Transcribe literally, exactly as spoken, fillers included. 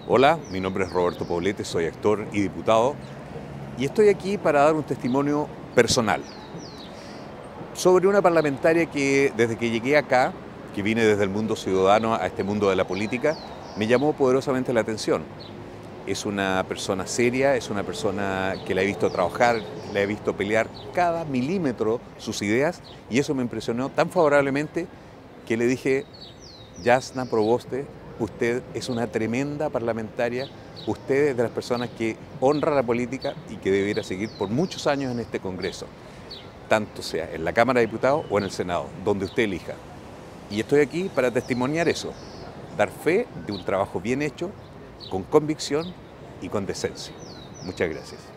Hola, mi nombre es Roberto Poblete, soy actor y diputado y estoy aquí para dar un testimonio personal sobre una parlamentaria que desde que llegué acá, que vine desde el mundo ciudadano a este mundo de la política, me llamó poderosamente la atención. Es una persona seria, es una persona que la he visto trabajar, la he visto pelear cada milímetro sus ideas y eso me impresionó tan favorablemente que le dije: Jasna Proboste, usted es una tremenda parlamentaria, usted es de las personas que honra la política y que debiera seguir por muchos años en este Congreso, tanto sea en la Cámara de Diputados o en el Senado, donde usted elija. Y estoy aquí para testimoniar eso, dar fe de un trabajo bien hecho, con convicción y con decencia. Muchas gracias.